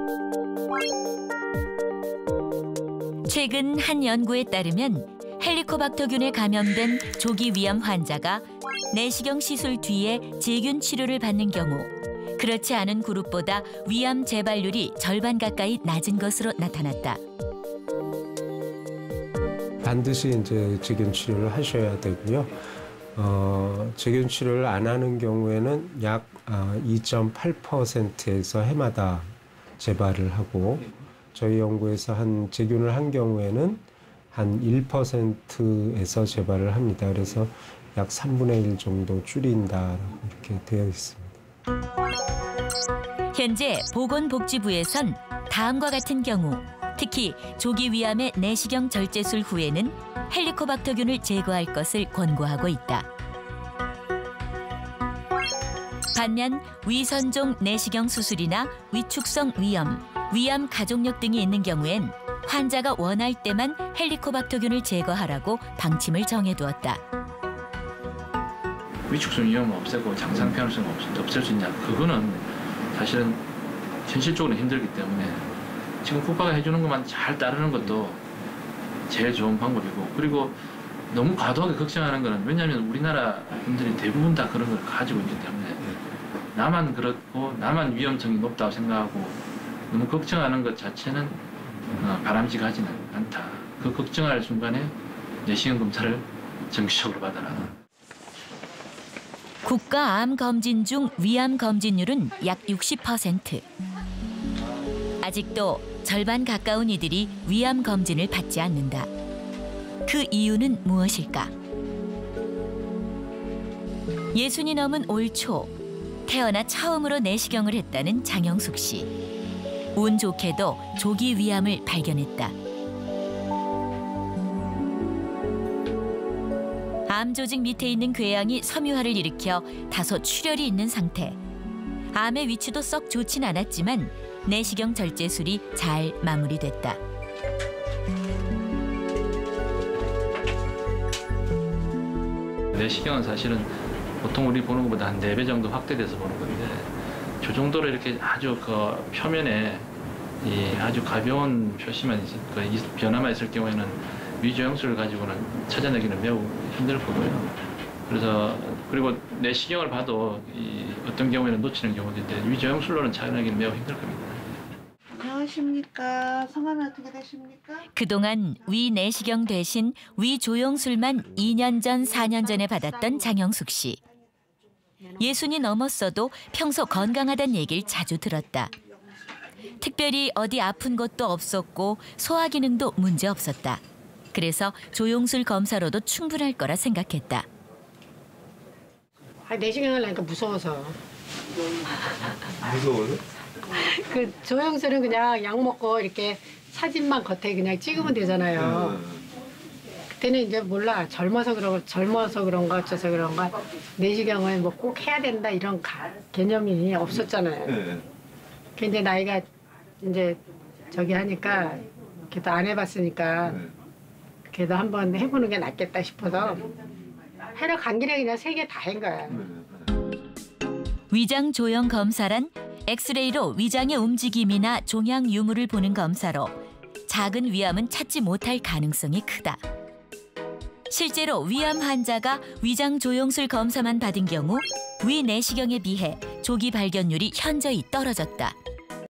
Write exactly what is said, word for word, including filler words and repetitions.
최근 한 연구에 따르면 헬리코박터균에 감염된 조기 위암 환자가 내시경 시술 뒤에 제균 치료를 받는 경우 그렇지 않은 그룹보다 위암 재발률이 절반 가까이 낮은 것으로 나타났다. 반드시 이제 제균 치료를 하셔야 되고요. 어, 제균 치료를 안 하는 경우에는 약 이 점 팔 퍼센트에서 해마다 재발을 하고 저희 연구에서 한 제균을 한 경우에는 한 일 퍼센트에서 재발을 합니다. 그래서 약 삼분의 일 정도 줄인다라고 이렇게 되어 있습니다. 현재 보건복지부에선 다음과 같은 경우 특히 조기 위암의 내시경 절제술 후에는 헬리코박터균을 제거할 것을 권고하고 있다. 반면 위선종 내시경 수술이나 위축성 위염, 위암 가족력 등이 있는 경우엔 환자가 원할 때만 헬리코박터균을 제거하라고 방침을 정해두었다. 위축성 위염을 없애고 장상 변화성 없앨 수 있냐? 그거는 사실은 현실적으로 힘들기 때문에 지금 국가가 해주는 것만 잘 따르는 것도 제일 좋은 방법이고, 그리고 너무 과도하게 걱정하는 거는 왜냐하면 우리나라 분들이 대부분 다 그런 걸 가지고 있기 때문에 나만 그렇고 나만 위험성이 높다고 생각하고 너무 걱정하는 것 자체는 어, 바람직하지는 않다. 그 걱정할 순간에 내시경 검사를 정기적으로 받아라. 국가 암 검진 중 위암 검진율은 약 육십 퍼센트. 아직도 절반 가까운 이들이 위암 검진을 받지 않는다. 그 이유는 무엇일까? 예순이 넘은 올 초 태어나 처음으로 내시경을 했다는 장영숙 씨. 운 좋게도 조기 위암을 발견했다. 암 조직 밑에 있는 궤양이 섬유화를 일으켜 다소 출혈이 있는 상태. 암의 위치도 썩 좋진 않았지만 내시경 절제술이 잘 마무리됐다. 내시경은 사실은 보통 우리 보는 것보다 한 네 배 정도 확대돼서 보는 건데 저 정도로 이렇게 아주 그 표면에 이 아주 가벼운 표시만 있을, 그 변화만 있을 경우에는 위조형술을 가지고는 찾아내기는 매우 힘들 거고요. 그래서 그리고 내시경을 봐도 이 어떤 경우에는 놓치는 경우도 있는데 위조형술로는 찾아내기는 매우 힘들 겁니다. 안녕하십니까. 성함이 어떻게 되십니까? 그동안 위 내시경 대신 위 조영술만 이 년 전, 사 년 전에 받았던 장영숙 씨. 예순이 넘었어도 평소 건강하다는 얘기를 자주 들었다. 특별히 어디 아픈 것도 없었고 소화 기능도 문제 없었다. 그래서 조영술 검사로도 충분할 거라 생각했다. 아, 내시경을 하니까 무서워서. 무서워요? 그 조영술은 그냥 약 먹고 이렇게 사진만 겉에 그냥 찍으면 되잖아요. 네. 그때는 이제 몰라. 젊어서 그런 젊어서 그런가 어째서 그런가 내시경을 뭐 꼭 해야 된다 이런 가, 개념이 없었잖아요. 네. 근데 나이가 이제 저기 하니까 그래도 안 해봤으니까 네. 그래도 한번 해보는 게 낫겠다 싶어서 하러 간 길에 그냥 세 개 다 한 거야. 네. 위장 조영 검사란 엑스레이로 위장의 움직임이나 종양 유무를 보는 검사로 작은 위암은 찾지 못할 가능성이 크다. 실제로 위암 환자가 위장 조영술 검사만 받은 경우 위 내시경에 비해 조기 발견율이 현저히 떨어졌다.